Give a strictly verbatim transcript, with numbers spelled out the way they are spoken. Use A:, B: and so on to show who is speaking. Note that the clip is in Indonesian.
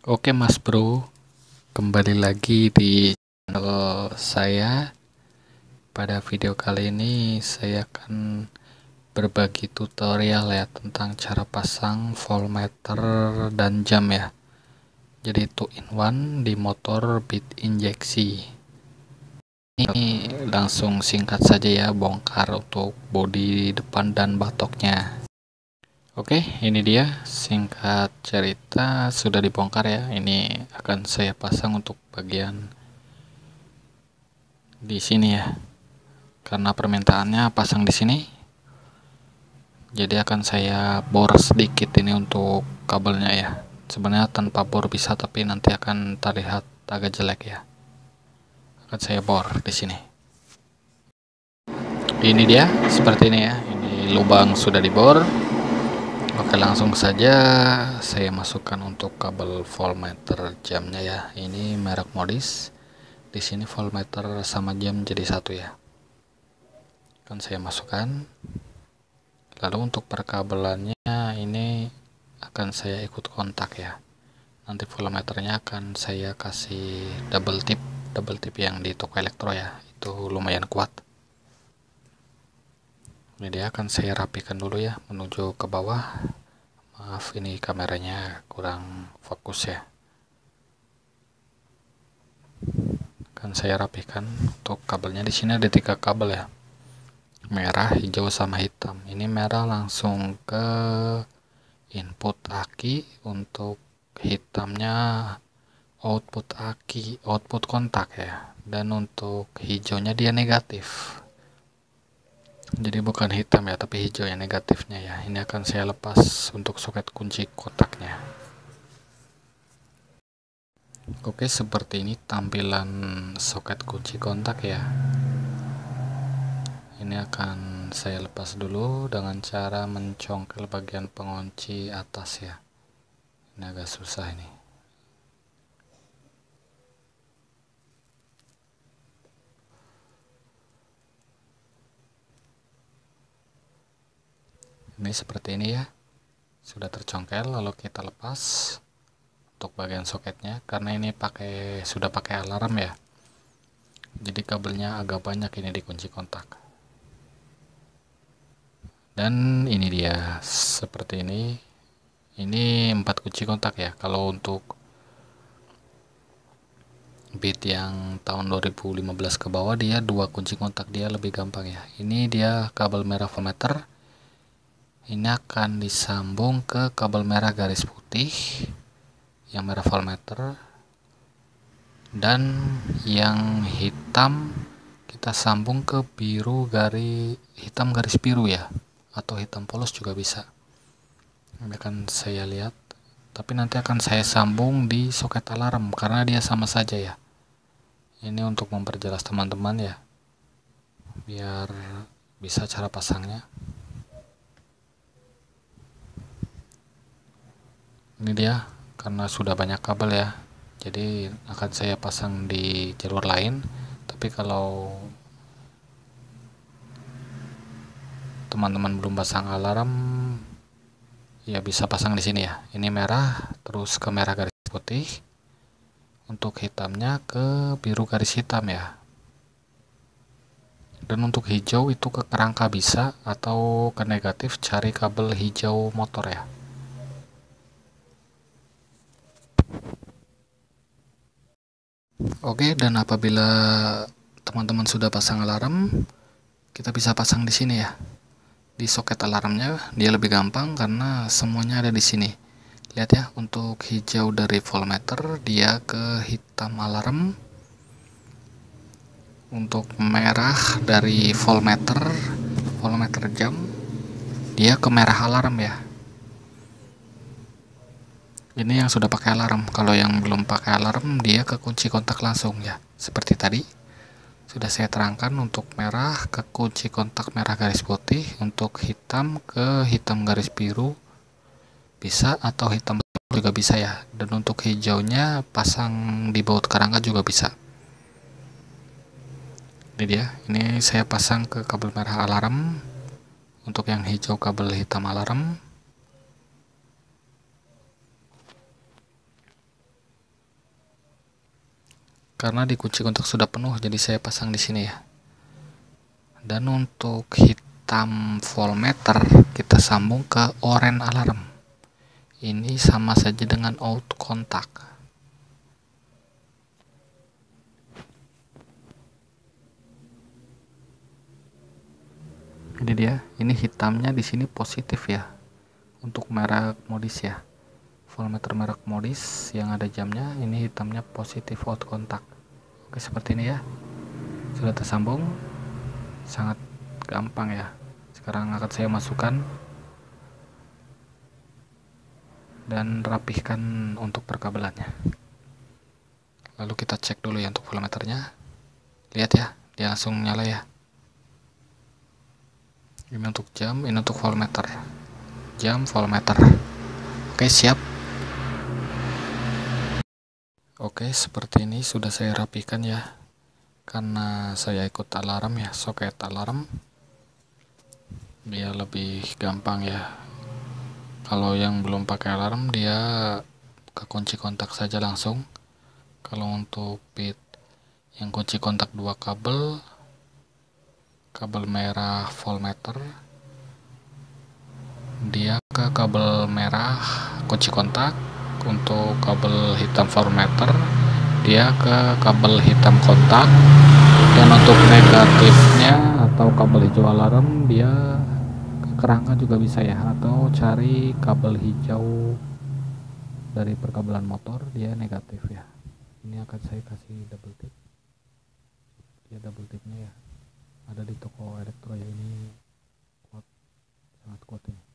A: Oke Mas Bro, kembali lagi di channel saya. Pada video kali ini saya akan berbagi tutorial ya tentang cara pasang voltmeter dan jam ya. Jadi two in one di motor bit injeksi. Ini langsung singkat saja ya, bongkar untuk bodi depan dan batoknya. Oke, ini dia singkat cerita sudah dibongkar ya. Ini akan saya pasang untuk bagian di sini ya. Karena permintaannya pasang di sini. Jadi akan saya bor sedikit ini untuk kabelnya ya. Sebenarnya tanpa bor bisa, tapi nanti akan terlihat agak jelek ya. Akan saya bor di sini. Ini dia seperti ini ya. Ini lubang sudah dibor. Oke, langsung saja saya masukkan untuk kabel voltmeter jamnya ya. Ini merek Modis. Di sini voltmeter sama jam jadi satu ya. Akan saya masukkan. Lalu untuk perkabelannya ini akan saya ikut kontak ya. Nanti voltmeternya akan saya kasih double tip, double tip yang di toko elektro ya. Itu lumayan kuat. Ini dia akan saya rapikan dulu ya, menuju ke bawah. Maaf, ini kameranya kurang fokus ya. Akan saya rapikan untuk kabelnya. Di sini ada tiga kabel ya, merah, hijau, sama hitam. Ini merah langsung ke input aki, untuk hitamnya output aki, output kontak ya, dan untuk hijaunya dia negatif. Jadi bukan hitam ya, tapi hijau yang negatifnya ya. Ini akan saya lepas untuk soket kunci kotaknya. Oke, seperti ini tampilan soket kunci kontak ya. Ini akan saya lepas dulu dengan cara mencongkel bagian pengunci atas ya. Ini agak susah ini. Ini seperti ini ya. Sudah tercongkel, lalu kita lepas untuk bagian soketnya karena ini pakai sudah pakai alarm ya. Jadi kabelnya agak banyak ini di kunci kontak. Dan ini dia seperti ini. Ini empat kunci kontak ya. Kalau untuk bit yang tahun dua ribu lima belas ke bawah dia dua kunci kontak, dia lebih gampang ya. Ini dia kabel merah voltmeter. Ini akan disambung ke kabel merah garis putih yang merah voltmeter, dan yang hitam kita sambung ke biru garis hitam garis biru ya, atau hitam polos juga bisa. Ini akan saya lihat, tapi nanti akan saya sambung di soket alarm karena dia sama saja ya. Ini untuk memperjelas teman-teman ya, biar bisa cara pasangnya. Ini dia, karena sudah banyak kabel ya, jadi akan saya pasang di jalur lain. Tapi kalau teman-teman belum pasang alarm ya bisa pasang di sini ya. Ini merah terus ke merah garis putih, untuk hitamnya ke biru garis hitam ya. Dan untuk hijau itu ke kerangka bisa, atau ke negatif cari kabel hijau motor ya. Oke, dan apabila teman-teman sudah pasang alarm, kita bisa pasang di sini ya. Di soket alarmnya dia lebih gampang karena semuanya ada di sini. Lihat ya, untuk hijau dari voltmeter dia ke hitam alarm. Untuk merah dari voltmeter, voltmeter jam, dia ke merah alarm ya. Ini yang sudah pakai alarm. Kalau yang belum pakai alarm dia ke kunci kontak langsung ya. Seperti tadi sudah saya terangkan, untuk merah ke kunci kontak merah garis putih, untuk hitam ke hitam garis biru bisa, atau hitam juga bisa ya. Dan untuk hijaunya pasang di baut kerangka juga bisa. Ini dia, ini saya pasang ke kabel merah alarm. Untuk yang hijau kabel hitam alarm. karena di kunci kontak sudah penuh, jadi saya pasang di sini ya. Dan untuk hitam voltmeter kita sambung ke orange alarm. Ini sama saja dengan out kontak. Ini dia, ini hitamnya di sini positif ya. Untuk merek modis ya. Voltmeter merek modis yang ada jamnya, ini hitamnya positif out kontak. Oke, seperti ini ya. Sudah tersambung. Sangat gampang ya. Sekarang akan saya masukkan dan rapihkan untuk perkabelannya. Lalu kita cek dulu ya untuk voltmeternya. Lihat ya, dia langsung nyala ya. Ini untuk jam, ini untuk voltmeter. Jam, voltmeter. Oke, siap. Oke, seperti ini sudah saya rapihkan ya. Karena saya ikut alarm ya, soket alarm. Dia lebih gampang ya. Kalau yang belum pakai alarm, dia ke kunci kontak saja langsung. Kalau untuk pit yang kunci kontak dua kabel, kabel merah voltmeter, dia ke kabel merah kunci kontak. Untuk kabel hitam voltmeter, dia ke kabel hitam kontak. Dan untuk negatifnya atau kabel hijau alarm, dia ke kerangka juga bisa ya, atau cari kabel hijau dari perkabelan motor, dia negatif ya. Ini akan saya kasih double tip. Ya, double tipnya ya ada di toko elektro ya, ini kuat, sangat kuat ini.